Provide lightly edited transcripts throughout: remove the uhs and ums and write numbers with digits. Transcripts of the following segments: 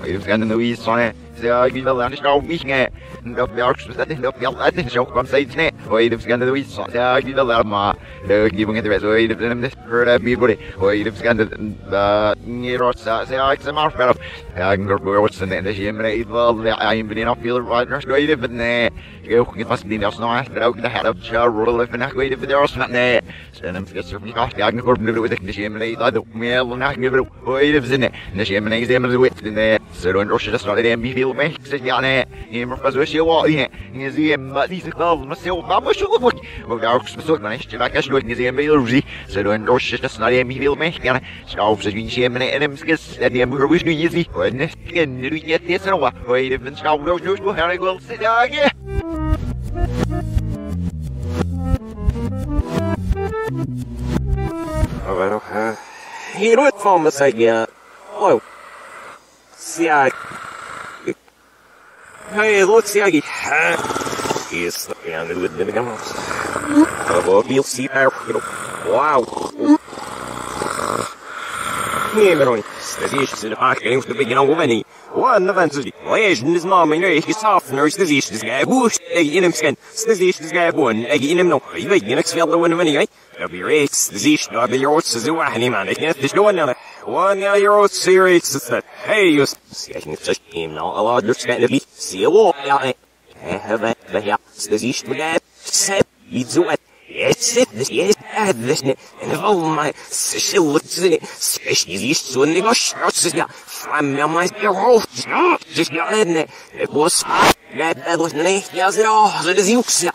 We've got in the East on it. So you will understand me. The Belks was that in the Belt at the show on stage net. We've got in the East on the Gilama. The giving it the rest of this for everybody. We've got the near us. Say, I some more better. I can go what's in the shame. Well, I'm being up here right now. Straight up in there. It must be just nice. But out the head of Charles Roll if not waiting for the rest of there. Send them to get some cost. I can go with the shame. I don't mail and I can give it away. Lives in it. The shame and them the wit in there. So don't rush it. Start them. Be feel me. Sit down there. Him because we show what in it. Is him. But these are myself. I'm sure of what. Well, dark so nice. Like I should is him. So don't rush it. Start them. Be feel me. Stops as we shame and him. Skis at the end. We're wishing easy. When this skin. Do we get this and what? Wait if it's now. Those news will Harry will sit down again. Well, hier wordt van me zeggen, oh, zie hey, wat zie je? Is dat ja, nu het binnen gaan. Wat wil zie er? Wow. Nee, maar niet. Dat is de haak in te beginnen over niet. One eventually. Legend is mom en ik is softeners. Dat is de guy woest. In hem skin. Dat is de guy one. In hem nog. Je weet niks veel te winnen wanneer. Dat be rates. Dat is dat de jorts zo aan man. Ik net is going on. One now jorts series. Dat hey, you see just him now. A lot of kind of be. See a walk. Ja. Have that. Ja. Dat is de guy. Set. Iets zo. Yes, yes, this and of all my silhouettes, especially so in the shots, from my hero, just it was that was nicht, yes, so the Zooks,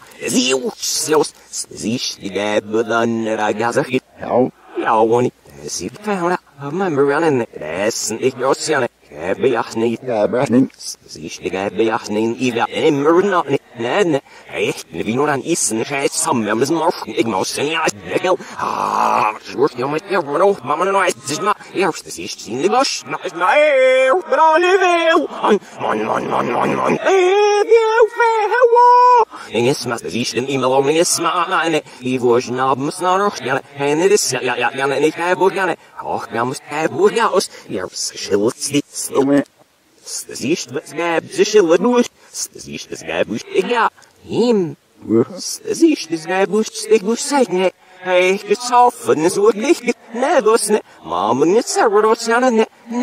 the guy, but then I got a hit. How one it, see, found out, I remember running it, that's nicht your son. Beachting, the guy beachting, even in Murden, Ned, echt, wie nur an Essen, scheiß zusammen, wir müssen morgen, ich muss den ja, Deckel, schwört ja mit ihr, Bruno, Mama, no, es ist mal, erst, das ist in die Gosch, na, ist mal, but on the veil, Mann, ich mal, das ist ein E-Mail, und ich mal, eine, ich wurscht, abends noch, ja, eine, das, ja, nicht, gerne, auch, ja, muss, aus, ja, schillt, das ist, was gab, sie schillt, nur, das ist das Geibusch, ja, ihm. Das ist das Geibusch, ich muss sagen, hey, ich gesaufen, es wird nicht, ne, das ne, Mama, nicht selber, das ja, ne,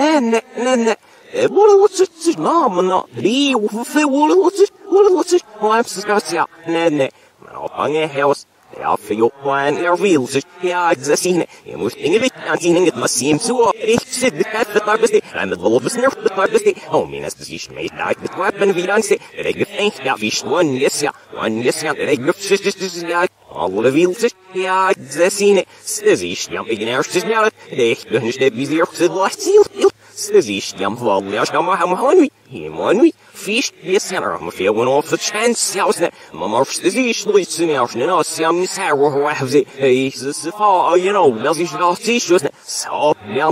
wurde lustig, Mama, no, die, viel wurde lustig, oh, I'm so scared, ja, ne, man, auch bange Haus, ja, für Johann, will sich, ja, das sehen, muss Dinge anziehen, nicht mal sehen, so, ich sitze, das bist I'm the wolf is nerf, das bist oh, mir ist das nicht mehr, da ich mit Weapon wieder ansehe, der gefängt, ja, wie one, yes, ja, der gefängt, ja, alle will sich, ja, das sehen, das ist, ja, wegen erstes Jahr, ich bin nicht, wie sie auch so leicht zielt, das ist, ja, weil, ja, schau mal, Honey, fish, yes, ja, I'm feeling off the chance, ja, Mama, das ist, Leute, ja, schnell aus, ja, Miss Harrow, was sie, ich, das ist, you know, das ist doch, sie, so, ja,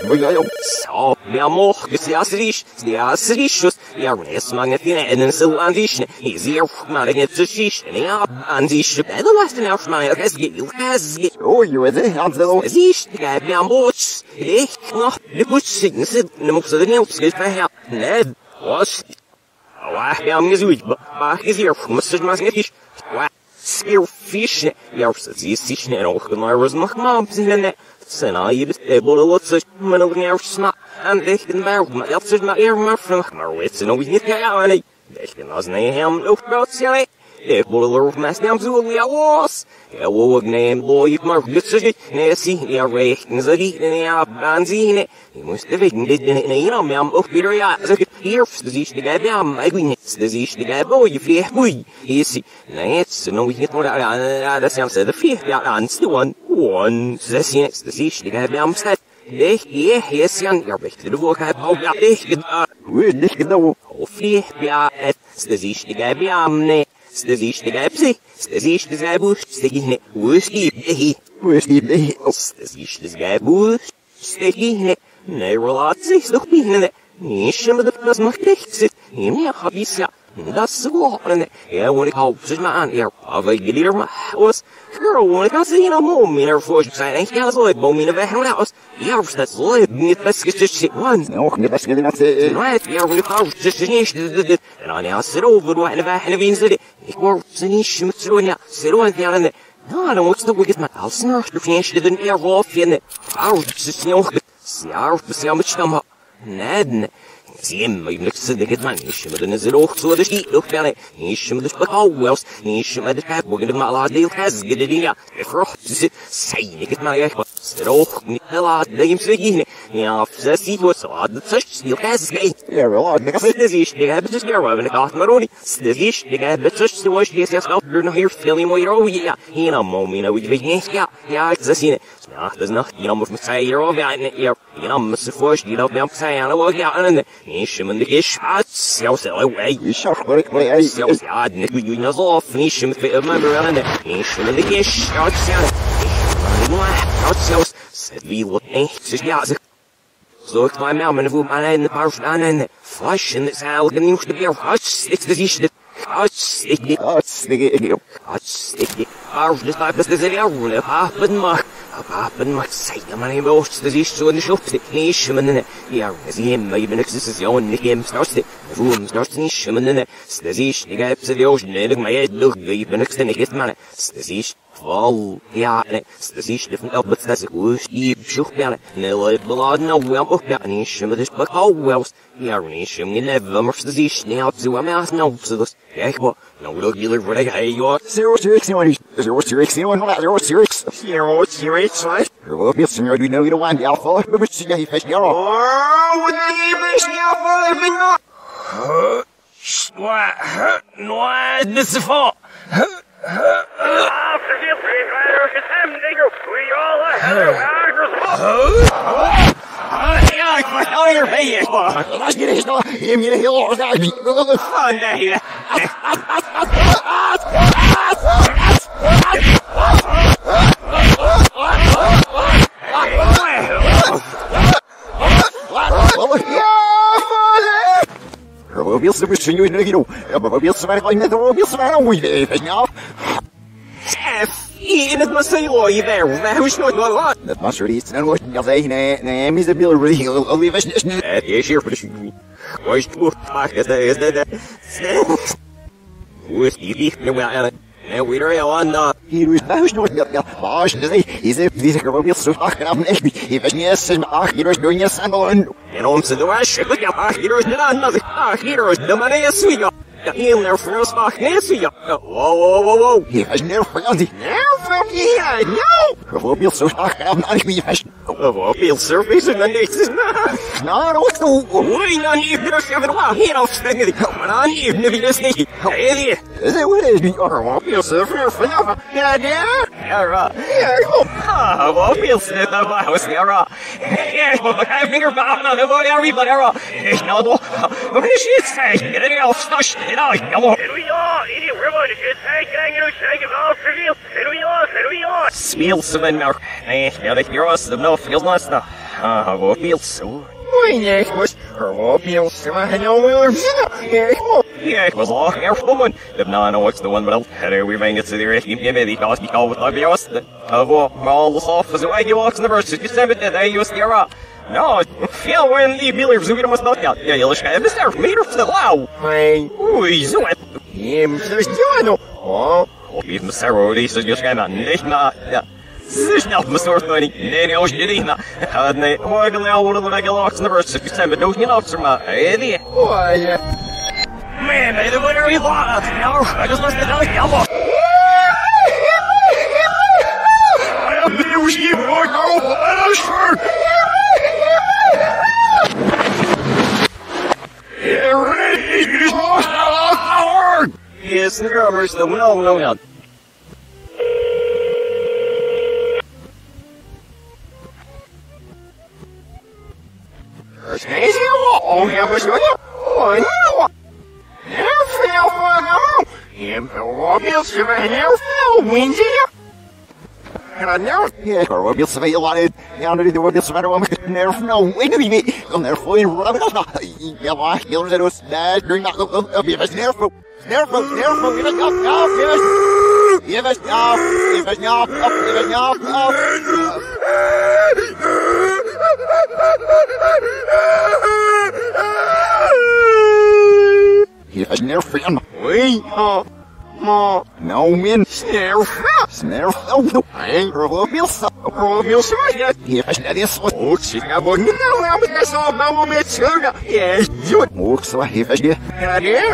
so, ja, moch, das ist, ja, es mag nicht in so an sich, ist ja, mal, nicht zu sich, ja, an sich, du hast den Aufschmeier, es geht, oh, you are the answer, es ist, ja, am Boot, ich, noch, die Butzigen sind, ne, muss der Hilfsgeld verhält, ne, was? Ja, mir so, mach ich hier, muss ich mal nicht, Spear fish, ja, das ist sich nicht auch genau, was macht man, ne, Sena, you able to look such men of near snap, and they can bear my elsewhere my ear, my friend, my wits, and always get out, and they can as name him, no about silly. If will of my stamps will be a loss. A wood name, boy, if Mark gets it, Nancy, the rations of eating the banzine. He must have eaten it in a young man of Peter Yass. Here, the guy down, my goodness, the guy boy, if you have we. He see, that's no, we get more out of the the fifth, that's the one, the guy down set. Yes, young, you're back to the work. I hope we're nicht genau. Auf die, ja, das ist die Gabe am Ne. Das ist die Gabe, das ist das Gabe, das ist die Wurst, das ist das Gabe, das ist die Ne, relat sich doch binnen. Nicht immer das macht nichts. Mir hab ich's ja. Das so, ja, und ich hab sich mal an, ja, aber ich gehe mal aus. Girl, und ich kann sie noch mal, mir vorstellen, ich kann so, ich baue mir weg und aus. Ja, dat is leuk. Niet best gezegd. Want. Nog niet best gezegd. Right, ja, we gaan dus niet. En dan is er over wat we gaan winnen. Ik word ze niet met zo'n ja, zo'n ja. Nou, dan moet je toch met als nog de vriendje de neer wel vinden. Oud, is nog. Ja, is ja met stammen. Nee. Zie maar je moet ze dit man niet met een zeroog zo de schiet nog verder. Niet met de spakouwels, niet met de kijk, maar maar laat deel has gedin ja. Vroeg ze zei ik het maar echt wat. Zeroog niet laat neem ze hier. Ja, ze ziet wat zo dat ze stil has gee. Ja, wel, ik heb het is ik heb het weer wel ik maar niet. Dit is ik heb het zo was je zelf er nog hier veel meer over ja. Hier een moment nou weet niet ja. Ja, ik zie het. Ja, dat is nog je moet met zij hier over ja. Je moet se voorstellen dat bij zijn nou ja en niet met de geschat zelfs away. Je zag maar ik zelfs ja, niet je nou zo niet met de member en niet met de geschat zijn. Maar zelfs wie wat echt ja zo ik maar maar voor mijn in de paar aan en flash en het zal genoeg te weer hartstikke dit is dit hartstikke Arf, das bleibt das ja wohl. Haben macht sei ja mal im Ost, das ist so eine Schufte. Nicht schimmen. Ja, sie haben mir nichts ist ja und nicht im Start. Warum Start nicht schimmen? Das ist die gibt's ja auch nicht mehr durch wie nichts nicht mal. Das ist voll. Ja, das ist von ab das gut. Die Schuchberne. Ne Leute beladen auf wir auch ja nicht schimmen das Bakauwels. Ja, nicht schimmen. Never must das ist nicht ab so am ersten auf so das. Ja, ich war no look you live right hey you 0-6 right? Well, yes, senor, we know you don't want the alpha, but it's a fish yarrow. Oh, with the fish yarrow, what? No, this is for. We'll see what you know. We'll survive like that. We'll survive with it now. Het must say you there. Who's not going on? Dat must really it's not what you'll say. Nee, is a bill really. I'll leave us. Yes, here for the shoe. Where's the book? Is that? Who's the well? And we are on the. He was not Bosch, he's a physical real so fucking up next me. If yes, and here's doing yes and on. And on to the rush, look at here's another. Here's the money is sweet. He'll never first talk Nancy. Whoa. He has never found it. Never here, no. We'll be so fucking up on me. We'll be surface and the next. No, what's the way on you? He don't spend it. Come on, you never just need. Hey, is it what is or won't be a surfer for now? Yeah. Won't be a snip of my house there. Yeah, but I figure about another everybody. It's not what is she saying? Get it else. Here we are, idiot, we're going to get taken off the field. Here we are. Speel some now. Ja, dat hier was, no, feels nice now. Wat feels so. Nee, ik was, wat feels so. Ja, ik was al careful one. If not, no, it's the one, but I'll we bang it to the rest. Give me the cost, because with my boss. All the soft as a way you walk in the verse. You said it, there you see your No, feel when the believers who must not get. Ja, jullie schrijven sterk meter te lauw. Oei, zo het. There's no. Oh, even Sarah, die is dus schijnen niet na. Ja. Ze is niet mijn soort van nee, als je niet na. Nee, hoe ik al worden dat ik al achter de verse. Ik zei, maar doe je niet maar. Hey, oh ja. Man, I don't know what now. I just must have done it. I don't know you are now. I'm sure. Yes, the drummers, the well. Oh, yeah, but you oh, no. Never fell for no. Him, never fell, Windsor. And I never, yeah, or we'll survey a lot of, the world will survey a woman, never know, wait a minute, I'll never fully rub it off. Yeah, my heels that was bad, during that, I'll be a never, give us, Hier is neer van. Hoi, ma. Nou, min. Snerf. Snerf. Oh, Hey, Robilsa. Robilsa. hier is net eens wat. Oh, zie je wel niet nou met de zo nou met schulden. Yes, zo. Ook zo, hier is je. Ja, ja.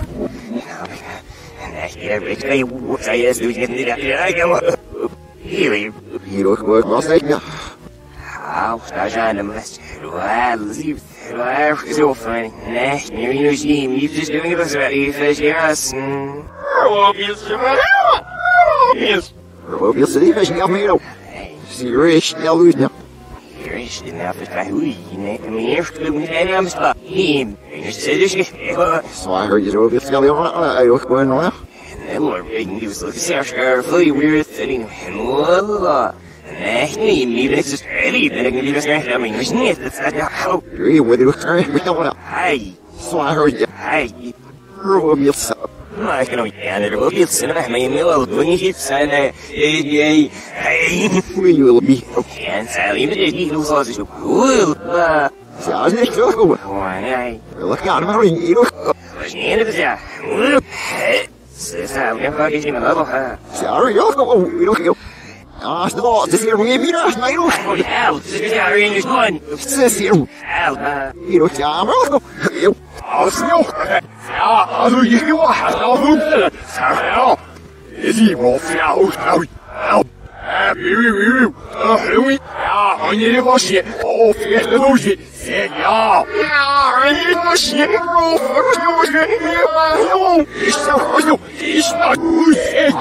Nee, ik weet hoe zij is, doe je niet. Ja, Hier ook was ik. Ja. Au, daar zijn hem best. Lief. Zo fijn. Nee, nu zie je niet. Dus doe ik dat zo even. Yes. Robilsa. Yes. Probeer ze even snel meer op. Serieus, snel uit. Hier is de naam van hoe je meer verklopt met een naam staat. Hier is dus Zwaar je zo weer snel weer ook gewoon nog. En Lord Big News look sehr fully weird thing and la. Nee, niet is het ready. Ben ik niet best recht. I mean, is niet. Dat is how. Je moet er terug met jou. Hey. Zwaar je. Hey. Probeer ze. Maar ik kan ook aan de rookjes zijn weg met je mail. Doe niet iets zijn. Hey. We will be. En zij met dit niet zo is ook cool. Ja, is niet zo goed. Nee. We gaan maar in hier ook. Was niet het ja. Ze zou ik vaak eens in mijn level. Sorry, ook. Ah, het is hier weer meer als mij ook. Oh, hell. This is our English one. Het is hier. Hell. Hier ook, ja, maar ook. Als joh, ja, also je was nog goed. Ja, is hij wel flauw, ja, wanneer was je? Oh, veertig doosje. Zeg ja. Ja, wanneer was je? Oh, is dat goed? Is dat goed?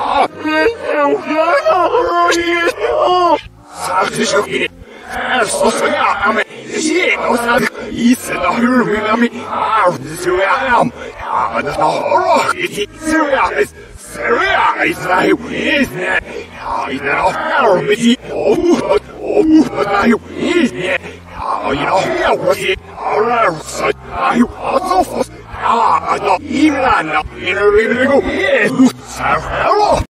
Zeg eens ook niet. Zo ja, maar zie nog dat iets naar huur met me. Zo ja, ja, dat nog horror. Zo ja, is hij is net. Ja, is net al met die. Dat is net. Ja, je nog heel wat je. Zo, ja, zo vast. Ja, dat iemand aan. In een winkel. Zo,